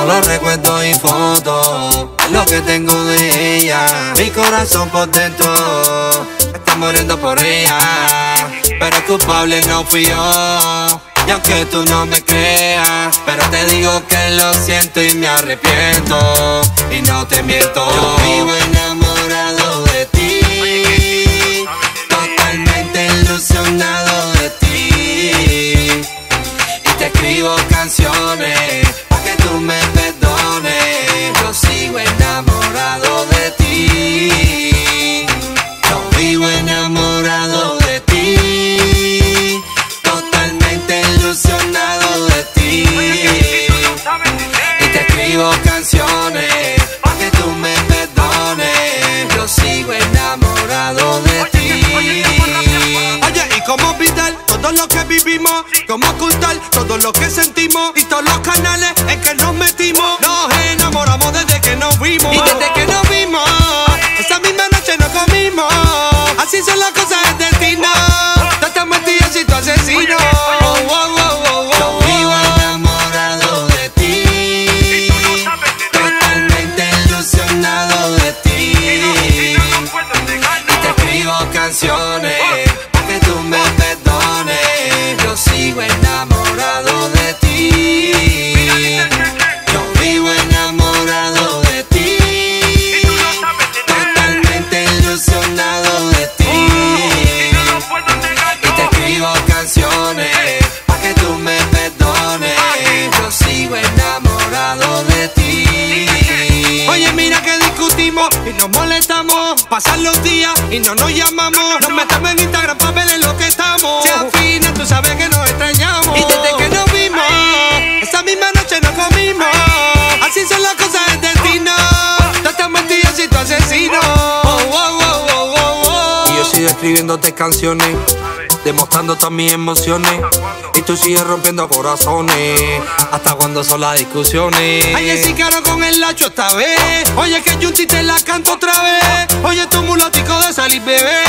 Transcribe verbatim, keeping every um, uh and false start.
Solo recuerdo y fotos, lo que tengo de ella. Mi corazón por dentro está muriendo por ella, pero el culpable no fui yo. Y aunque tú no me creas, pero te digo que lo siento y me arrepiento. Y no te miento, yo vivo enamorado de ti, totalmente ilusionado de ti. Y te escribo canciones pa' que tú me perdones. Yo sigo enamorado de ti, yo vivo enamorado de ti, totalmente ilusionado de ti. Y te escribo canciones pa' que tú me perdones. Yo sigo enamorado de ti. Oye, ¿y cómo olvidar todo lo que vivimos? ¿Cómo ocultar todo lo que sentimos? Y todos los canales en que nos metimos. Nos enamoramos desde que nos vimos. Y desde que nos vimos, esa misma noche nos comimos. Así son las cosas del destino. Tú estás metido y tú asesino. Oh, oh, oh, oh, oh. yo vivo enamorado de ti, totalmente ilusionado de ti. Y te escribo canciones pa' que tú me perdones. Yo sigo enamorado de ti, yo vivo enamorado de ti, totalmente ilusionado de ti. Y te escribo canciones pa' que tú me perdones. Yo sigo enamorado de ti. Oye, mira que discutimos y nos molestamos. Pasan los días y no nos llamamos. Nos metemos en Instagram pa' ver en lo que estamos. Si al final tú sabes que nos extrañamos. Y desde que nos vimos, esa misma noche nos comimos. Así son las cosas del destino. Tú estás metido y tú asesino. Oh, oh, oh, oh, oh, oh. y yo sigo escribiéndote canciones, demostrando todas mis emociones. Y tú sigues rompiendo corazones, hasta cuando son las discusiones. Ay, ese caro con el lacho esta vez. Oye, que Junti te la canto otra vez. Oye, tu mulotico de salir, bebé.